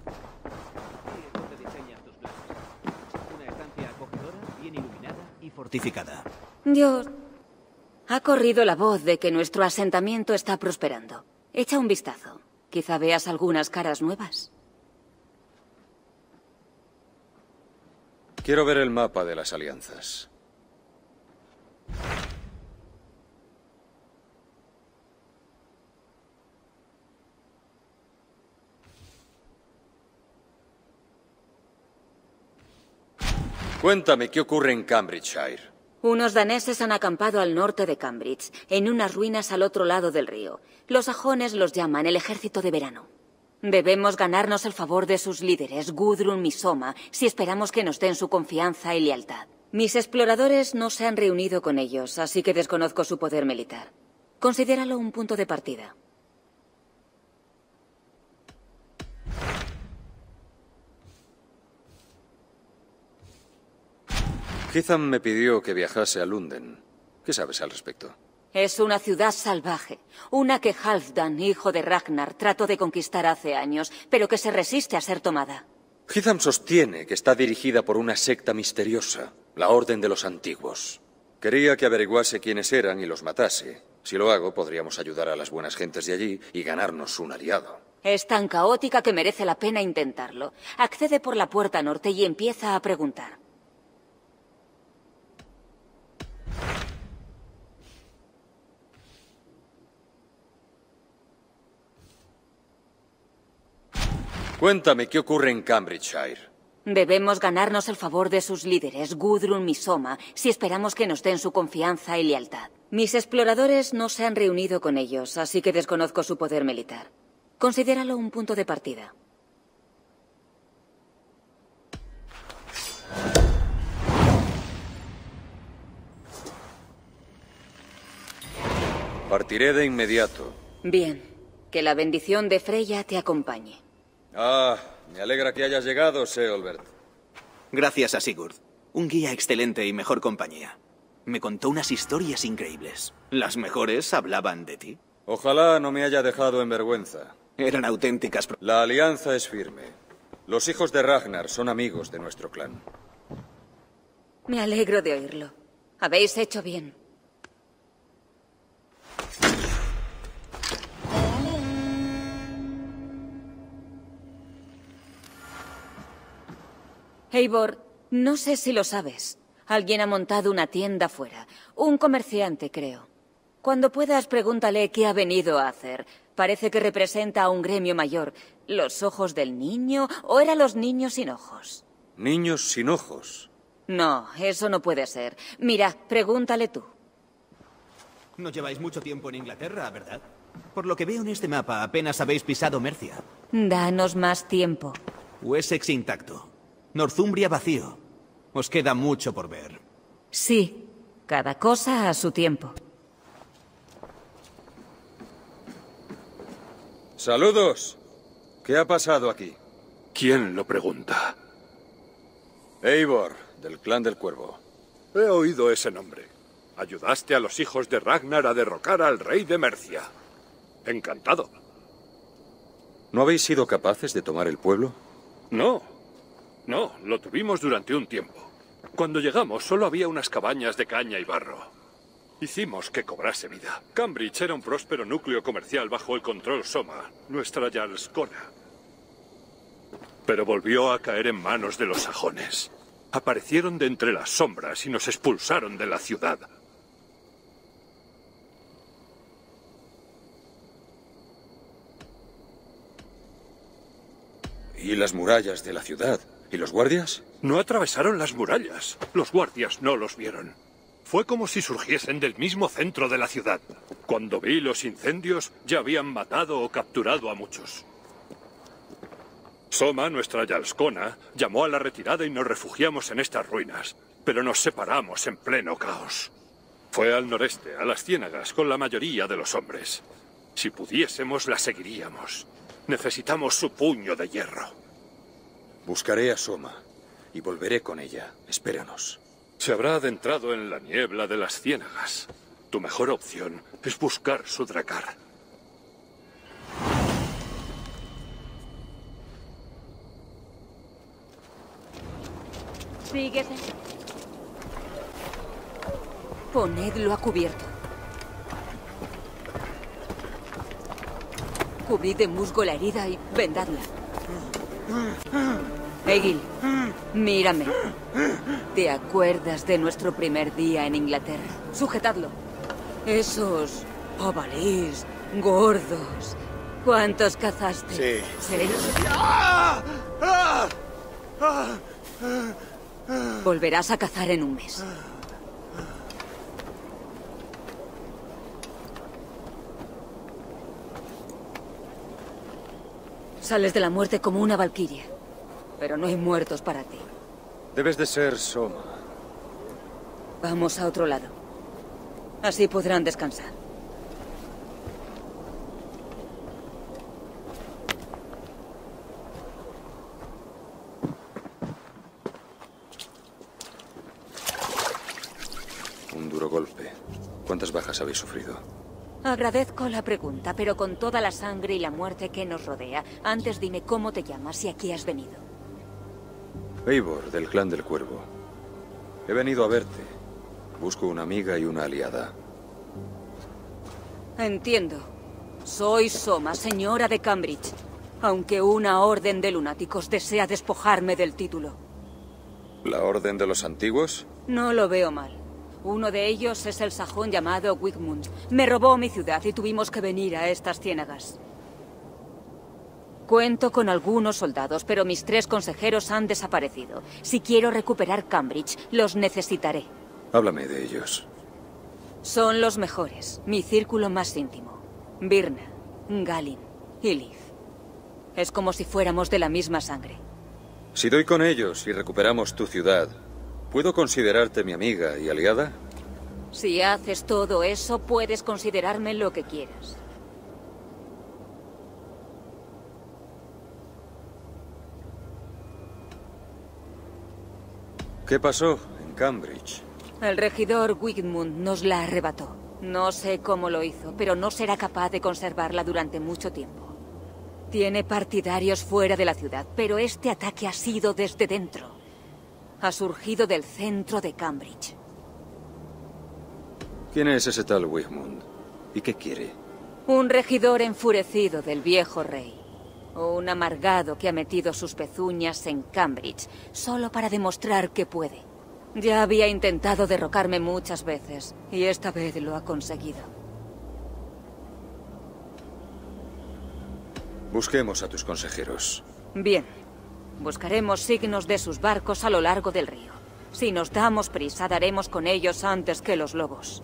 donde diseñas tus planes. Una estancia acogedora, bien iluminada y fortificada. Dios, ha corrido la voz de que nuestro asentamiento está prosperando. Echa un vistazo. Quizá veas algunas caras nuevas. Quiero ver el mapa de las alianzas. Cuéntame, ¿qué ocurre en Cambridgeshire? Unos daneses han acampado al norte de Cambridge, en unas ruinas al otro lado del río. Los sajones los llaman el ejército de verano. Debemos ganarnos el favor de sus líderes, Gudrun y Soma, si esperamos que nos den su confianza y lealtad. Mis exploradores no se han reunido con ellos, así que desconozco su poder militar. Considéralo un punto de partida. Hitham me pidió que viajase a Lunden. ¿Qué sabes al respecto? Es una ciudad salvaje, una que Halfdan, hijo de Ragnar, trató de conquistar hace años, pero que se resiste a ser tomada. Hitham sostiene que está dirigida por una secta misteriosa, la Orden de los Antiguos. Quería que averiguase quiénes eran y los matase. Si lo hago, podríamos ayudar a las buenas gentes de allí y ganarnos un aliado. Es tan caótica que merece la pena intentarlo. Accede por la puerta norte y empieza a preguntar. Cuéntame, ¿qué ocurre en Cambridgeshire? Debemos ganarnos el favor de sus líderes, Gudrun y Soma, si esperamos que nos den su confianza y lealtad. Mis exploradores no se han reunido con ellos, así que desconozco su poder militar. Considéralo un punto de partida. Partiré de inmediato. Bien, que la bendición de Freya te acompañe. Ah, me alegra que hayas llegado, Seolbert. Gracias a Sigurd. Un guía excelente y mejor compañía. Me contó unas historias increíbles. Las mejores hablaban de ti. Ojalá no me haya dejado en vergüenza. Eran auténticas... La alianza es firme. Los hijos de Ragnar son amigos de nuestro clan. Me alegro de oírlo. Habéis hecho bien. Eivor, no sé si lo sabes. Alguien ha montado una tienda fuera. Un comerciante, creo. Cuando puedas, pregúntale qué ha venido a hacer. Parece que representa a un gremio mayor. ¿Los ojos del niño o eran los niños sin ojos? ¿Niños sin ojos? No, eso no puede ser. Mira, pregúntale tú. No lleváis mucho tiempo en Inglaterra, ¿verdad? Por lo que veo en este mapa, apenas habéis pisado Mercia. Danos más tiempo. Wessex intacto. Northumbria vacío. Os queda mucho por ver. Sí, cada cosa a su tiempo. ¡Saludos! ¿Qué ha pasado aquí? ¿Quién lo pregunta? Eivor, del clan del Cuervo. He oído ese nombre. Ayudaste a los hijos de Ragnar a derrocar al rey de Mercia. Encantado. ¿No habéis sido capaces de tomar el pueblo? No, lo tuvimos durante un tiempo. Cuando llegamos solo había unas cabañas de caña y barro. Hicimos que cobrase vida. Cambridge era un próspero núcleo comercial bajo el control Soma, nuestra Jarlskona. Pero volvió a caer en manos de los sajones. Aparecieron de entre las sombras y nos expulsaron de la ciudad. ¿Y las murallas de la ciudad? ¿Y los guardias? No atravesaron las murallas. Los guardias no los vieron. Fue como si surgiesen del mismo centro de la ciudad. Cuando vi los incendios, ya habían matado o capturado a muchos. Soma, nuestra Jarlskona, llamó a la retirada y nos refugiamos en estas ruinas, pero nos separamos en pleno caos. Fue al noreste, a las ciénagas, con la mayoría de los hombres. Si pudiésemos, la seguiríamos. Necesitamos su puño de hierro. Buscaré a Soma y volveré con ella. Espéranos. Se habrá adentrado en la niebla de las ciénagas. Tu mejor opción es buscar su dracar. Síguese. Ponedlo a cubierto. Cubrid de musgo la herida y vendadla. Egil, mírame. ¿Te acuerdas de nuestro primer día en Inglaterra? Sujetadlo. Esos jabalíes gordos. ¿Cuántos cazaste? Sí. Volverás a cazar en un mes. Sales de la muerte como una valquiria. Pero no hay muertos para ti. Debes de ser Soma. Vamos a otro lado. Así podrán descansar. Un duro golpe. ¿Cuántas bajas habéis sufrido? Agradezco la pregunta, pero con toda la sangre y la muerte que nos rodea, antes dime cómo te llamas y a qué has venido. Eivor, del clan del Cuervo. He venido a verte. Busco una amiga y una aliada. Entiendo. Soy Soma, señora de Cambridge. Aunque una orden de lunáticos desea despojarme del título. ¿La Orden de los Antiguos? No lo veo mal. Uno de ellos es el sajón llamado Wigmund. Me robó mi ciudad y tuvimos que venir a estas ciénagas. Cuento con algunos soldados, pero mis 3 consejeros han desaparecido. Si quiero recuperar Cambridge, los necesitaré. Háblame de ellos. Son los mejores, mi círculo más íntimo. Birna, Galin y Liv. Es como si fuéramos de la misma sangre. Si doy con ellos y recuperamos tu ciudad, ¿puedo considerarte mi amiga y aliada? Si haces todo eso, puedes considerarme lo que quieras. ¿Qué pasó en Cambridge? El regidor Wigmund nos la arrebató. No sé cómo lo hizo, pero no será capaz de conservarla durante mucho tiempo. Tiene partidarios fuera de la ciudad, pero este ataque ha sido desde dentro. Ha surgido del centro de Cambridge. ¿Quién es ese tal Wigmund? ¿Y qué quiere? Un regidor enfurecido del viejo rey. Un amargado que ha metido sus pezuñas en Cambridge, solo para demostrar que puede. Ya había intentado derrocarme muchas veces, y esta vez lo ha conseguido. Busquemos a tus consejeros. Bien. Buscaremos signos de sus barcos a lo largo del río. Si nos damos prisa, daremos con ellos antes que los lobos.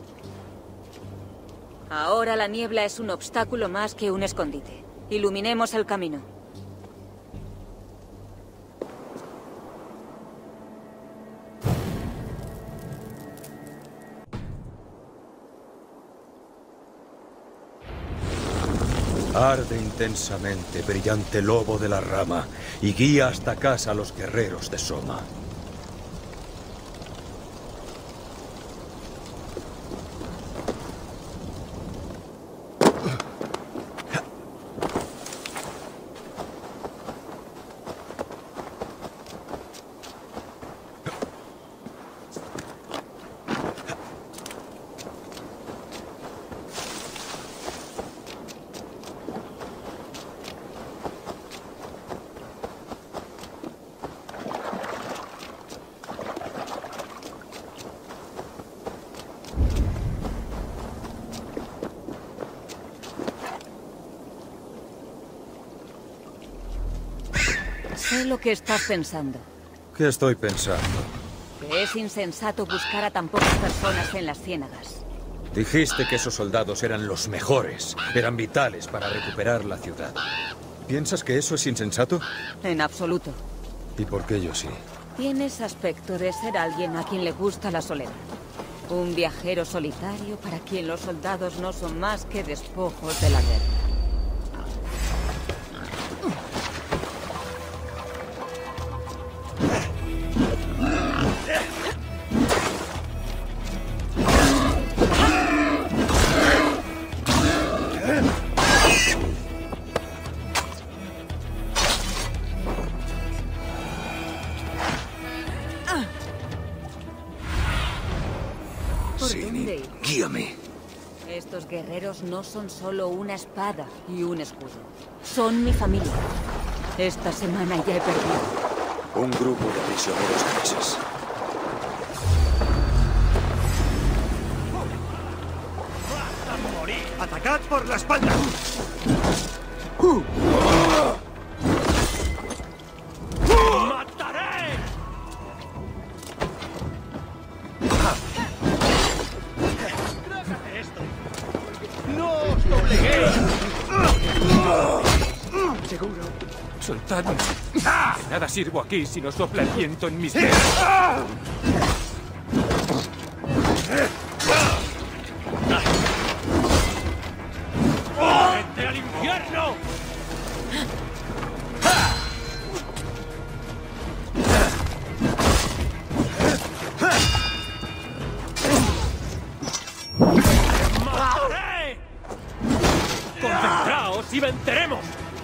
Ahora la niebla es un obstáculo más que un escondite. Iluminemos el camino. Arde intensamente, brillante lobo de la rama, y guía hasta casa a los guerreros de Soma. Sé lo que estás pensando. ¿Qué estoy pensando? Que es insensato buscar a tan pocas personas en las ciénagas. Dijiste que esos soldados eran los mejores, eran vitales para recuperar la ciudad. ¿Piensas que eso es insensato? En absoluto. ¿Y por qué yo sí? Tienes aspecto de ser alguien a quien le gusta la soledad. Un viajero solitario para quien los soldados no son más que despojos de la guerra. Sí, guíame. Estos guerreros no son solo una espada y un escudo. Son mi familia. Esta semana ya he perdido. Un grupo de prisioneros daneses. ¡Atacad por la espalda! ¡Mataré! ¡No os dobleguéis! Seguro. Soltadme. De nada sirvo aquí si no sopla el viento en mis dedos. ¡Vete al infierno! ¡Mataré! ¡Concentraos y venceremos!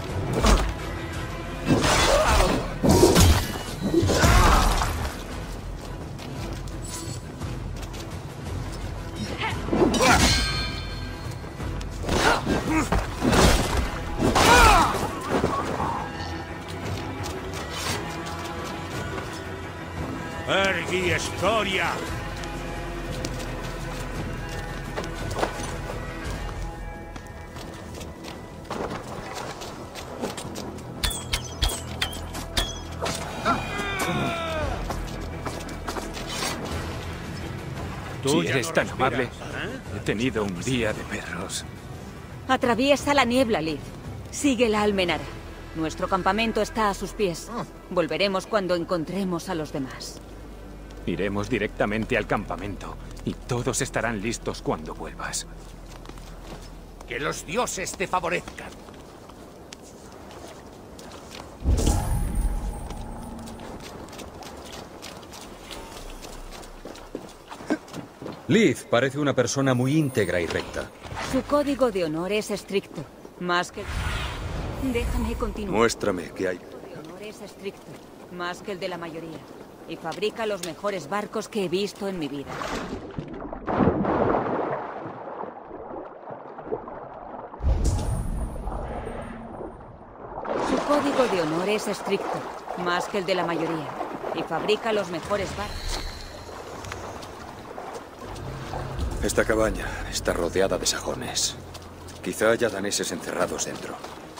¡Ergi Escoria! Tú eres tan amable. He tenido un día de perros. Atraviesa la niebla, Liz. Sigue la almenara. Nuestro campamento está a sus pies. Volveremos cuando encontremos a los demás. Iremos directamente al campamento y todos estarán listos cuando vuelvas. ¡Que los dioses te favorezcan! Liz parece una persona muy íntegra y recta. Su código de honor es estricto. Más que... Déjame continuar. Muéstrame qué hay. El código de honor es estricto. Más que el de la mayoría. Y fabrica los mejores barcos que he visto en mi vida. Su código de honor es estricto. Más que el de la mayoría. Y fabrica los mejores barcos. Esta cabaña está rodeada de sajones. Quizá haya daneses encerrados dentro.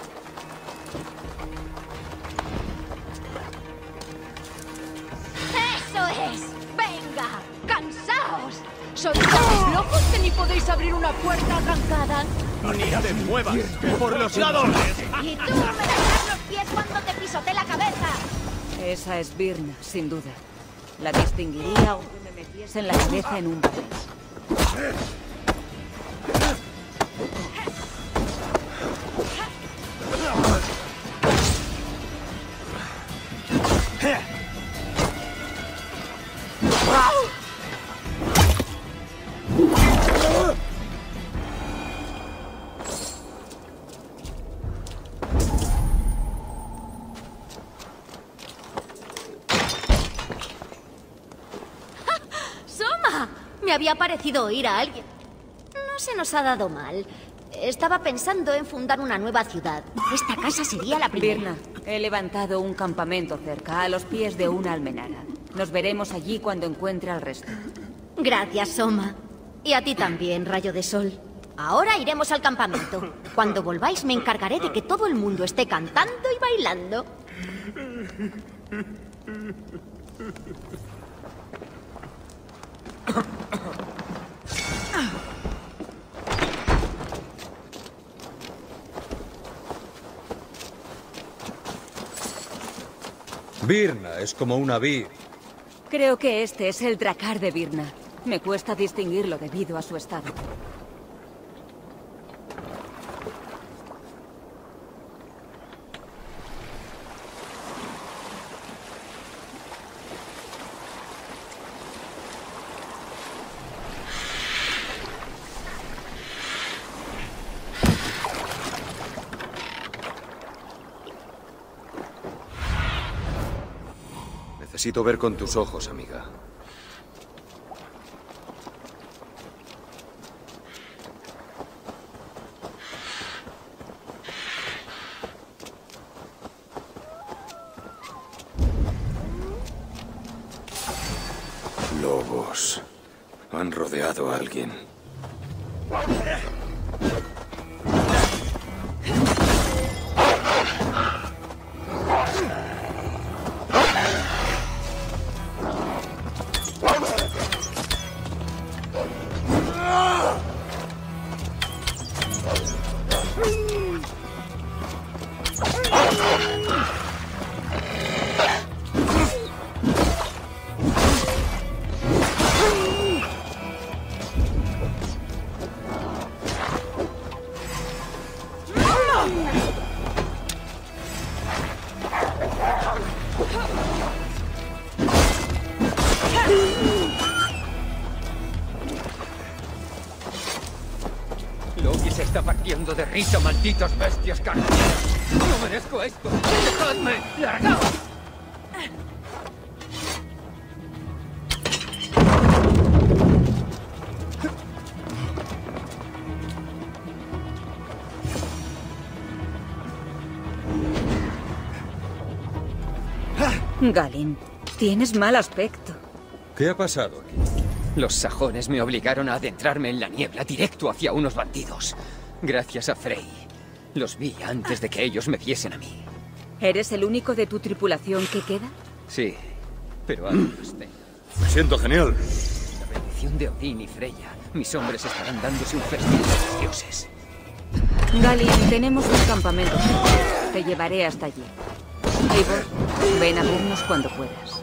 ¡Eso es! ¡Venga! ¡Cansaos! ¿Sois tan locos que ni podéis abrir una puerta arrancada? ¡Ni te muevas! ¡Por los lados! Y tú me darás los pies cuando te pisotee la cabeza. Esa es Birna, sin duda. La distinguiría aunque me metiese en la cabeza en un barril. ¡Soma! Me había parecido oír a alguien. No se nos ha dado mal. Estaba pensando en fundar una nueva ciudad. Esta casa sería la primera. Birna, he levantado un campamento cerca, a los pies de una almenara. Nos veremos allí cuando encuentre al resto. Gracias, Soma. Y a ti también, Rayo de Sol. Ahora iremos al campamento. Cuando volváis me encargaré de que todo el mundo esté cantando y bailando. Birna es como una vir. Creo que este es el dracar de Birna. Me cuesta distinguirlo debido a su estado. Necesito ver con tus ojos, amiga. Lobos. Han rodeado a alguien. Loki se está partiendo de risa, malditos bestias carnívoras. ¡No merezco esto! ¡Dejadme! ¡Largaos! Galin, tienes mal aspecto. ¿Qué ha pasado aquí? Los sajones me obligaron a adentrarme en la niebla directo hacia unos bandidos. Gracias a Frey. Los vi antes de que ellos me viesen a mí. ¿Eres el único de tu tripulación que queda? Sí, pero algo más tengo. Me siento genial. La bendición de Odín y Freya. Mis hombres estarán dándose un festín a los dioses. Galin, tenemos un campamento. Te llevaré hasta allí. Eivor, ven a vernos cuando puedas.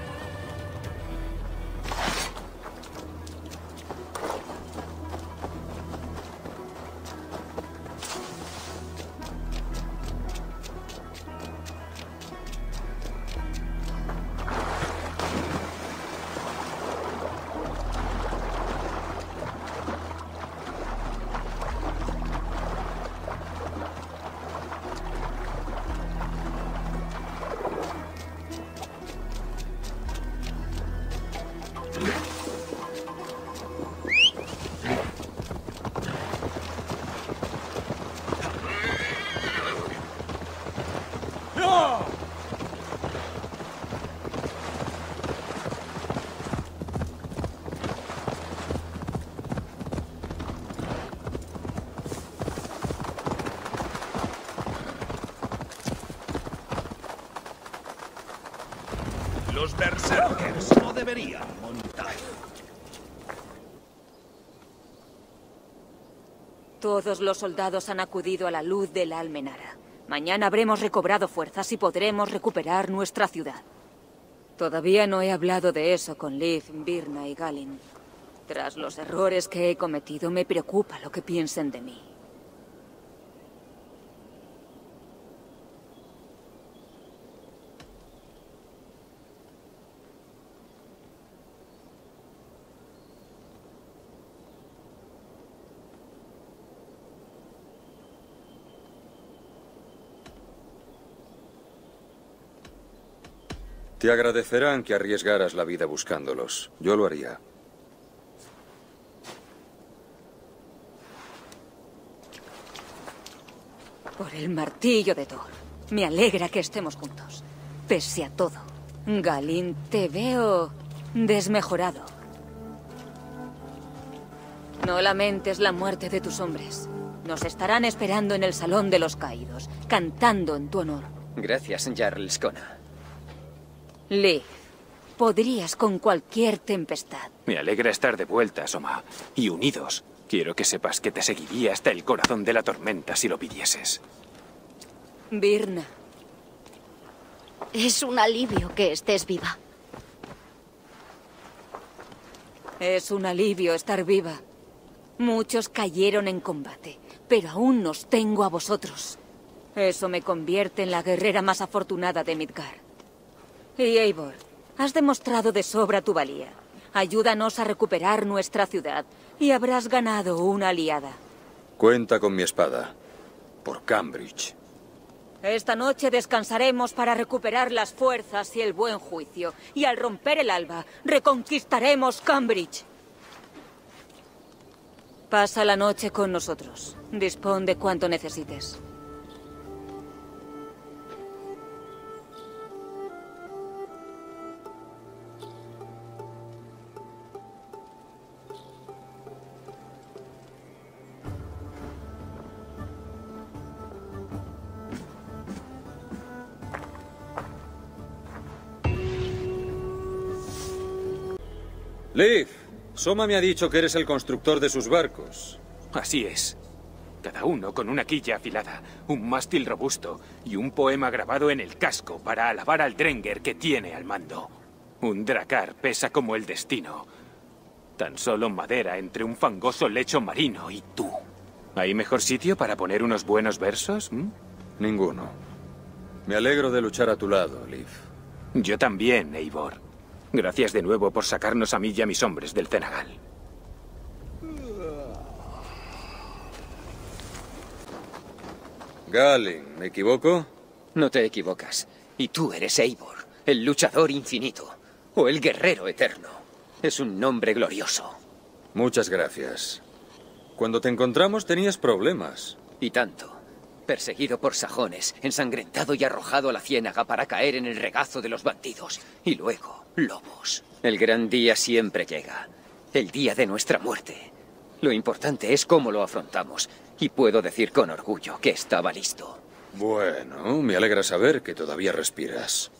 Los berserkers no deberían montar. Todos los soldados han acudido a la luz de la almenara. Mañana habremos recobrado fuerzas y podremos recuperar nuestra ciudad. Todavía no he hablado de eso con Liv, Birna y Galin. Tras los errores que he cometido, me preocupa lo que piensen de mí. Te agradecerán que arriesgaras la vida buscándolos. Yo lo haría. Por el martillo de Thor. Me alegra que estemos juntos. Pese a todo. Galin, te veo desmejorado. No lamentes la muerte de tus hombres. Nos estarán esperando en el Salón de los Caídos, cantando en tu honor. Gracias, Jarl Skona. Liv, podrías con cualquier tempestad. Me alegra estar de vuelta, Soma. Y unidos. Quiero que sepas que te seguiría hasta el corazón de la tormenta si lo pidieses. Birna. Es un alivio que estés viva. Es un alivio estar viva. Muchos cayeron en combate, pero aún os tengo a vosotros. Eso me convierte en la guerrera más afortunada de Midgard. Y Eivor, has demostrado de sobra tu valía. Ayúdanos a recuperar nuestra ciudad y habrás ganado una aliada. Cuenta con mi espada. Por Cambridge. Esta noche descansaremos para recuperar las fuerzas y el buen juicio. Y al romper el alba, reconquistaremos Cambridge. Pasa la noche con nosotros. Dispón de cuanto necesites. Leif, Soma me ha dicho que eres el constructor de sus barcos. Así es. Cada uno con una quilla afilada, un mástil robusto y un poema grabado en el casco para alabar al Drenger que tiene al mando. Un dracar pesa como el destino. Tan solo madera entre un fangoso lecho marino y tú. ¿Hay mejor sitio para poner unos buenos versos? Ninguno. Me alegro de luchar a tu lado, Leif. Yo también, Eivor. Gracias de nuevo por sacarnos a mí y a mis hombres del cenagal. Galin, ¿me equivoco? No te equivocas. Y tú eres Eivor, el luchador infinito. O el guerrero eterno. Es un nombre glorioso. Muchas gracias. Cuando te encontramos tenías problemas. Y tanto. Perseguido por sajones, ensangrentado y arrojado a la ciénaga para caer en el regazo de los bandidos. Y luego, lobos. El gran día siempre llega. El día de nuestra muerte. Lo importante es cómo lo afrontamos. Y puedo decir con orgullo que estaba listo. Bueno, me alegra saber que todavía respiras.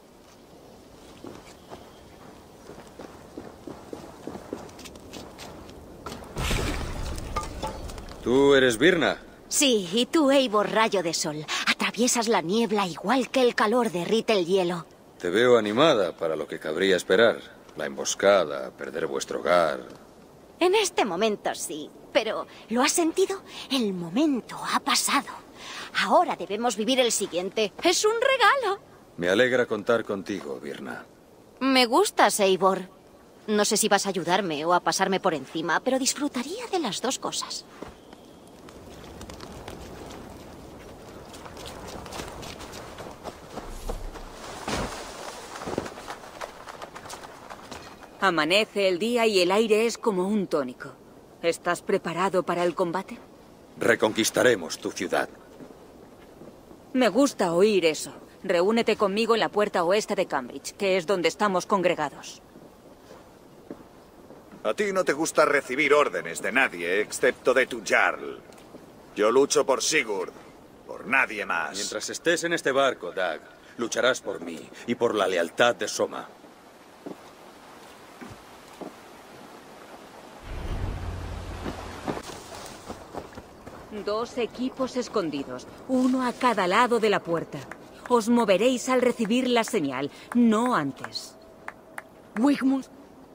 ¿Tú eres Birna? Sí, y tú, Eivor Rayo de Sol. Atraviesas la niebla igual que el calor derrite el hielo. Te veo animada para lo que cabría esperar. La emboscada, perder vuestro hogar. En este momento sí, pero ¿lo has sentido? El momento ha pasado. Ahora debemos vivir el siguiente. Es un regalo. Me alegra contar contigo, Birna. Me gustas, Eivor. No sé si vas a ayudarme o a pasarme por encima, pero disfrutaría de las dos cosas. Amanece el día y el aire es como un tónico. ¿Estás preparado para el combate? Reconquistaremos tu ciudad. Me gusta oír eso. Reúnete conmigo en la puerta oeste de Cambridge, que es donde estamos congregados. A ti no te gusta recibir órdenes de nadie, excepto de tu Jarl. Yo lucho por Sigurd, por nadie más. Mientras estés en este barco, Dag, lucharás por mí y por la lealtad de Soma. Dos equipos escondidos, uno a cada lado de la puerta. Os moveréis al recibir la señal, no antes. Wigmund.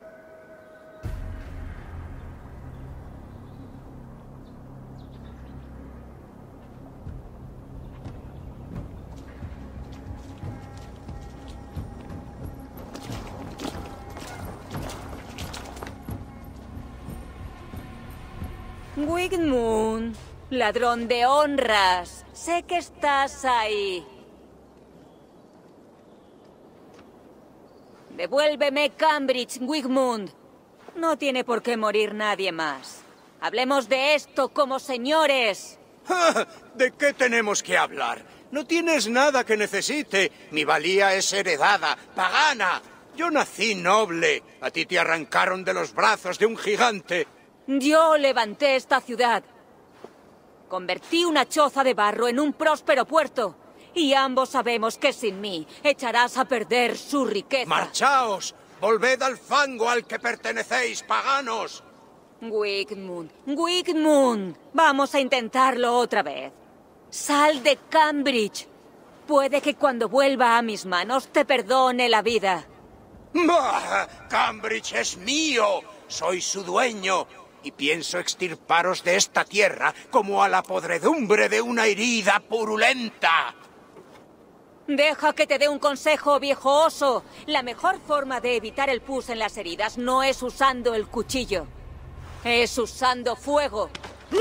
Wigmund, ladrón de honras, sé que estás ahí. Devuélveme Cambridge, Wigmund. No tiene por qué morir nadie más. Hablemos de esto como señores. ¿De qué tenemos que hablar? No tienes nada que necesite. Mi valía es heredada, pagana. Yo nací noble. A ti te arrancaron de los brazos de un gigante. Yo levanté esta ciudad. Convertí una choza de barro en un próspero puerto. Y ambos sabemos que sin mí echarás a perder su riqueza. ¡Marchaos! ¡Volved al fango al que pertenecéis, paganos! Wigmund, Wigmund, vamos a intentarlo otra vez. Sal de Cambridge. Puede que cuando vuelva a mis manos te perdone la vida. ¡Bah! ¡Cambridge es mío! Soy su dueño. Y pienso extirparos de esta tierra como a la podredumbre de una herida purulenta. Deja que te dé un consejo, viejo oso. La mejor forma de evitar el pus en las heridas no es usando el cuchillo. Es usando fuego.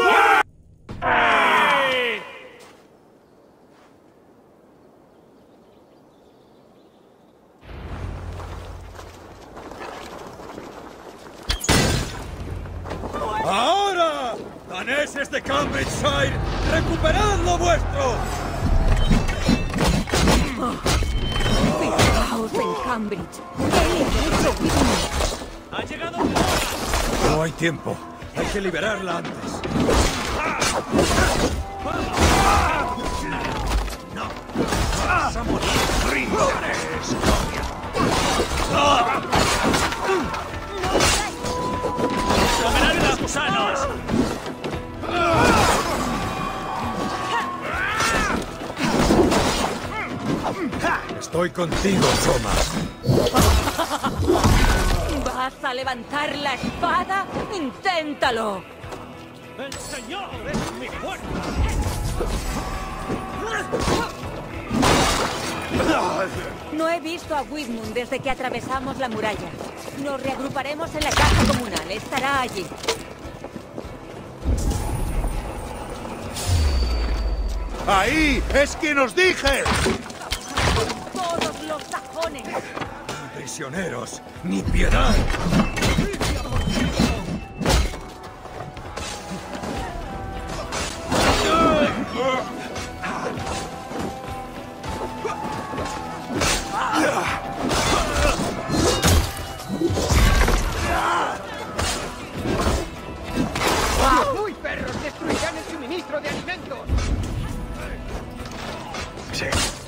¡Ahora! ¡Daneses de Cambridgeshire! ¡Recuperad lo vuestro! Fijaos en Cambridge. ¡Qué hecho, Wigmund! ¡Ha llegado! No hay tiempo. Hay que liberarla antes. ¡No! ¡Vas a morir! ¡Rindaré, escoria! Estoy contigo, Soma. ¿Vas a levantar la espada? ¡Inténtalo! ¡El Señor es mi fuerza! No he visto a Wigmund desde que atravesamos la muralla. Nos reagruparemos en la casa comunal. Estará allí. ¡Ahí! ¡Es quien os dije! ¡Todos los sajones! Prisioneros, ni piedad. ¡Muy perros! ¡Destruirán el suministro de alimentos! Sí.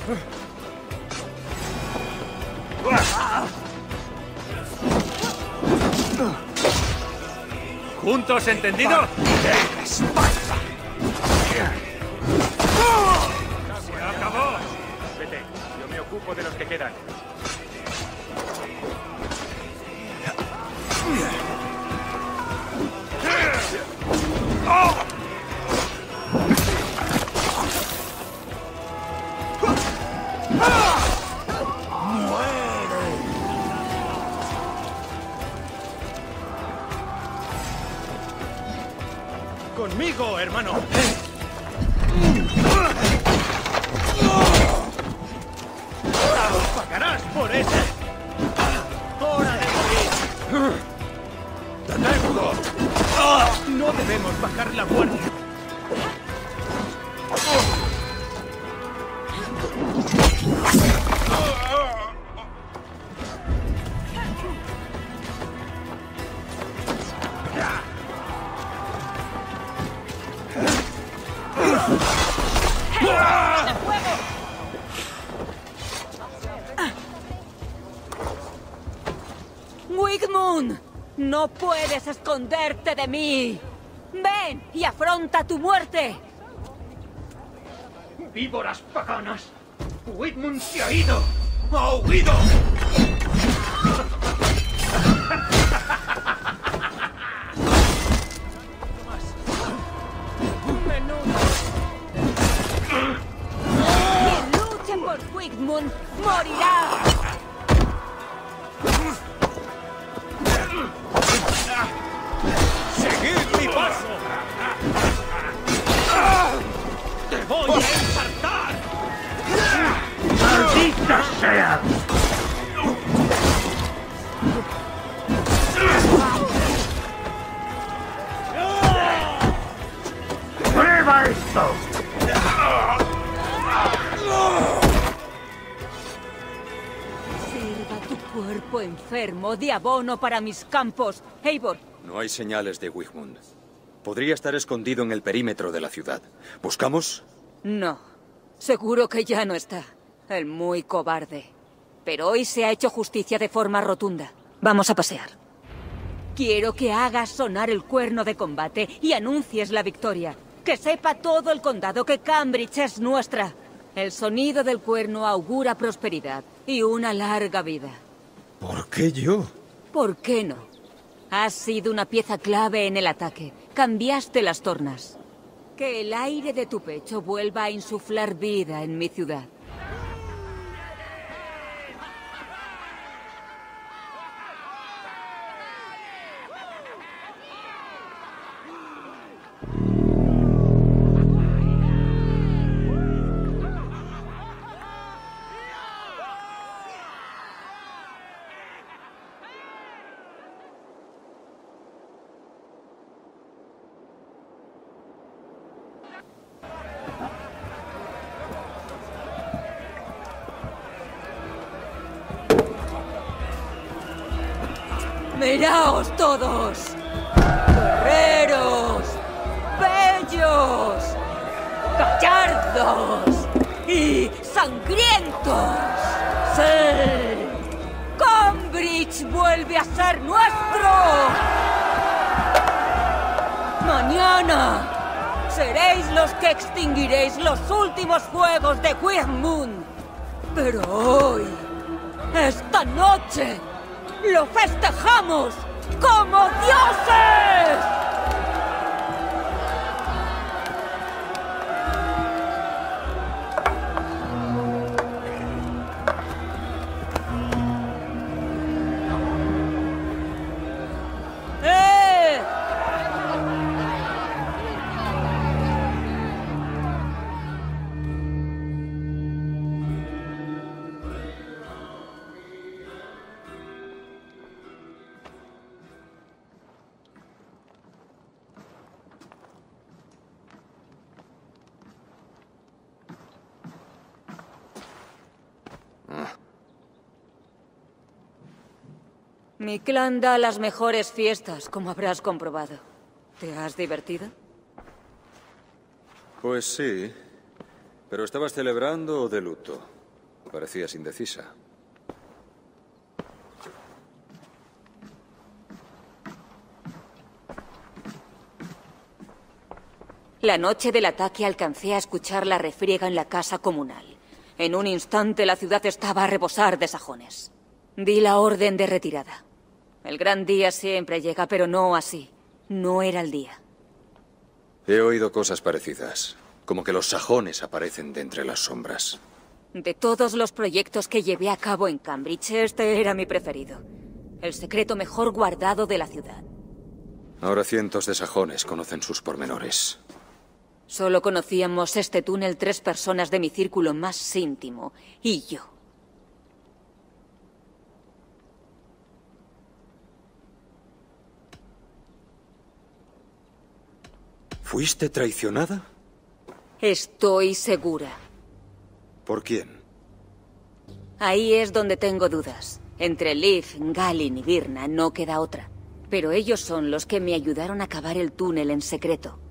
¿Juntos, entendido? ¡Se acabó! Vete, yo me ocupo de los que quedan. ¡Conmigo, hermano! ¡Pagarás por ese! ¡Hora de morir! ¡Te tengo! No debemos bajar la guardia. ¡Wigmund! ¡No puedes esconderte de mí! ¡Ven y afronta tu muerte! ¡Víboras paganas! ¡Wigmund se ha ido! ¡Ha huido! ¡Quien luche por Wigmund morirá! ¡Seguid mi paso! ¡Te voy a ensartar! ¡Maldita sea! ¡Prueba esto! Sirva tu cuerpo enfermo de abono para mis campos. Eivor, No hay señales de Wigmund. Podría estar escondido en el perímetro de la ciudad. ¿Buscamos? no. Seguro que ya no está. El muy cobarde. Pero hoy se ha hecho justicia de forma rotunda. Vamos a pasear. Quiero que hagas sonar el cuerno de combate y anuncies la victoria. Que sepa todo el condado que Cambridge es nuestra. El sonido del cuerno augura prosperidad y una larga vida. ¿Por qué yo? ¿Por qué no? Has sido una pieza clave en el ataque. Cambiaste las tornas. Que el aire de tu pecho vuelva a insuflar vida en mi ciudad. ¡Miraos todos! ¡Guerreros! ¡Bellos! ¡Gallardos! ¡Y sangrientos! ¡Sí! ¡Cambridge vuelve a ser nuestro! ¡Mañana! Seréis los que extinguiréis los últimos fuegos de Wigmund. Pero hoy, esta noche, lo festejamos como dioses. Mi clan da las mejores fiestas, como habrás comprobado. ¿Te has divertido? Pues sí. ¿Pero estabas celebrando o de luto? Parecías indecisa. La noche del ataque alcancé a escuchar la refriega en la casa comunal. En un instante la ciudad estaba a rebosar de sajones. Di la orden de retirada. El gran día siempre llega, pero no así. No era el día. He oído cosas parecidas, como que los sajones aparecen de entre las sombras. De todos los proyectos que llevé a cabo en Cambridge, este era mi preferido. El secreto mejor guardado de la ciudad. Ahora cientos de sajones conocen sus pormenores. Solo conocíamos este túnel 3 personas de mi círculo más íntimo, y yo. ¿Fuiste traicionada? Estoy segura. ¿Por quién? Ahí es donde tengo dudas. Entre Liv, Galin y Virna no queda otra. Pero ellos son los que me ayudaron a cavar el túnel en secreto.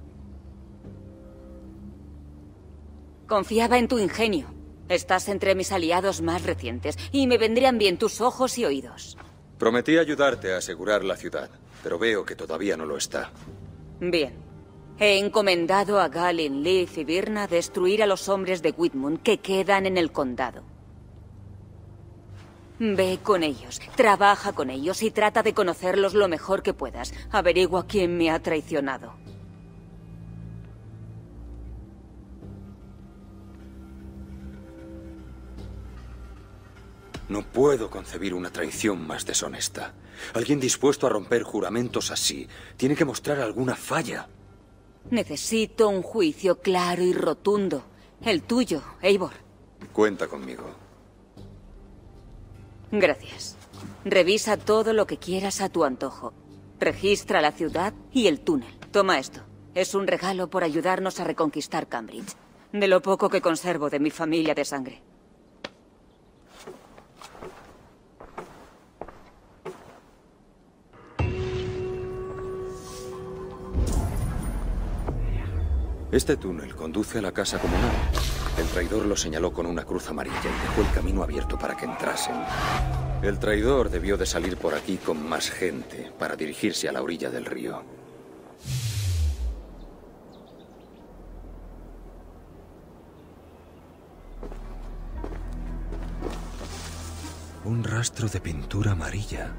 Confiaba en tu ingenio. Estás entre mis aliados más recientes y me vendrían bien tus ojos y oídos. Prometí ayudarte a asegurar la ciudad, pero veo que todavía no lo está. Bien. He encomendado a Galin, Liv y Virna destruir a los hombres de Whitmund que quedan en el condado. Ve con ellos, trabaja con ellos y trata de conocerlos lo mejor que puedas. Averigua quién me ha traicionado. No puedo concebir una traición más deshonesta. Alguien dispuesto a romper juramentos así tiene que mostrar alguna falla. Necesito un juicio claro y rotundo. El tuyo, Eivor. Cuenta conmigo. Gracias. Revisa todo lo que quieras a tu antojo. Registra la ciudad y el túnel. Toma esto. Es un regalo por ayudarnos a reconquistar Cambridge. De lo poco que conservo de mi familia de sangre. Este túnel conduce a la casa comunal. El traidor lo señaló con una cruz amarilla y dejó el camino abierto para que entrasen. El traidor debió de salir por aquí con más gente para dirigirse a la orilla del río. Un rastro de pintura amarilla.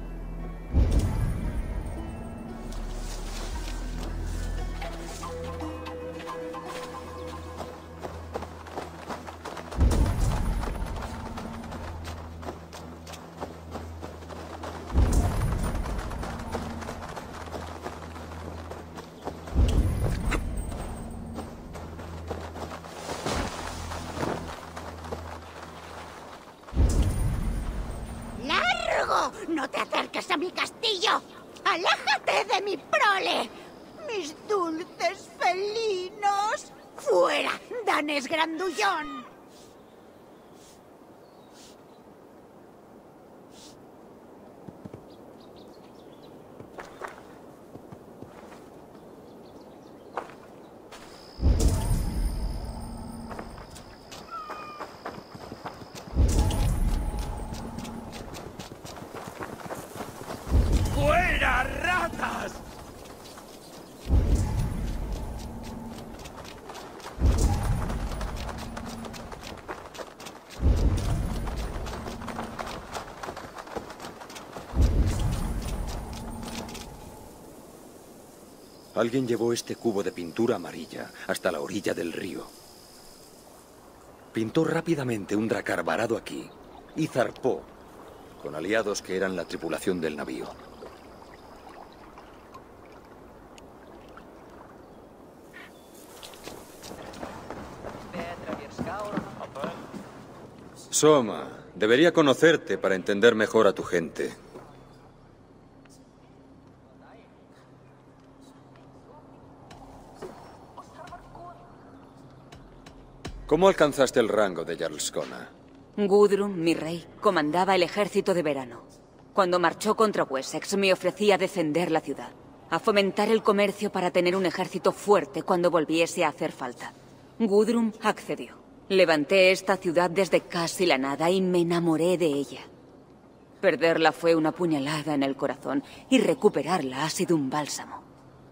¡No te acerques a mi castillo! ¡Aléjate de mi prole! ¡Mis dulces felinos! ¡Fuera, danés grandullón! ¡Fuera, ratas! Alguien llevó este cubo de pintura amarilla hasta la orilla del río. Pintó rápidamente un dracar varado aquí y zarpó con aliados que eran la tripulación del navío. Soma, debería conocerte para entender mejor a tu gente. ¿Cómo alcanzaste el rango de Jarlskona? Gudrun, mi rey, comandaba el ejército de verano. Cuando marchó contra Wessex, me ofrecía defender la ciudad, a fomentar el comercio para tener un ejército fuerte cuando volviese a hacer falta. Gudrun accedió. Levanté esta ciudad desde casi la nada y me enamoré de ella. Perderla fue una puñalada en el corazón y recuperarla ha sido un bálsamo.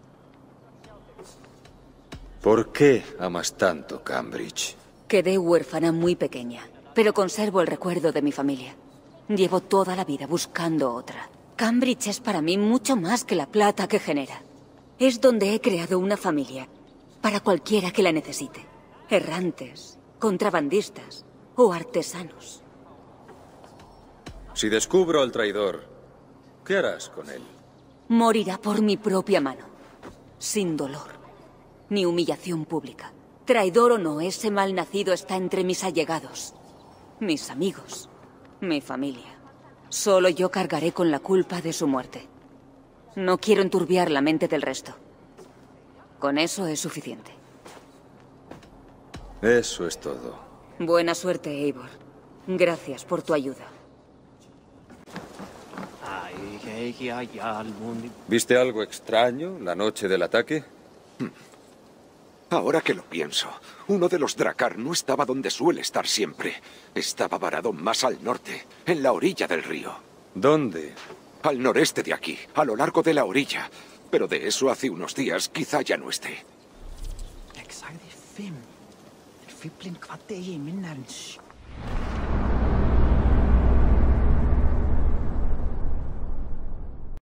¿Por qué amas tanto Cambridge? Quedé huérfana muy pequeña, pero conservo el recuerdo de mi familia. Llevo toda la vida buscando otra. Cambridge es para mí mucho más que la plata que genera. Es donde he creado una familia, para cualquiera que la necesite. Errantes, contrabandistas o artesanos. Si descubro al traidor, ¿qué harás con él? Morirá por mi propia mano, sin dolor, ni humillación pública. Traidor o no, ese malnacido está entre mis allegados, mis amigos, mi familia. Solo yo cargaré con la culpa de su muerte. No quiero enturbiar la mente del resto. Con eso es suficiente. Eso es todo. Buena suerte, Eivor. Gracias por tu ayuda. ¿Viste algo extraño la noche del ataque? Ahora que lo pienso, uno de los Drakkar no estaba donde suele estar siempre. Estaba varado más al norte, en la orilla del río. ¿Dónde? Al noreste de aquí, a lo largo de la orilla. Pero de eso hace unos días quizá ya no esté.